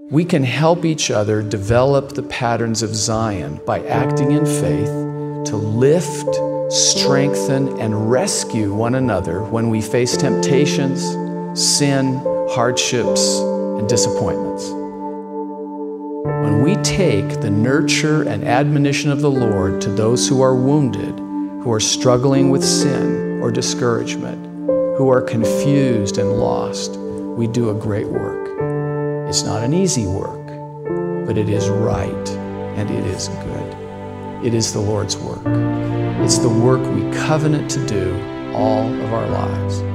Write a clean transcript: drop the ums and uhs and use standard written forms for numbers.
We can help each other develop the patterns of Zion by acting in faith to lift, strengthen, and rescue one another when we face temptations, sin, hardships, and disappointments. When we take the nurture and admonition of the Lord to those who are wounded, who are struggling with sin or discouragement, who are confused and lost, we do a great work. It's not an easy work, but it is right and it is good. It is the Lord's work. It's the work we covenant to do all of our lives.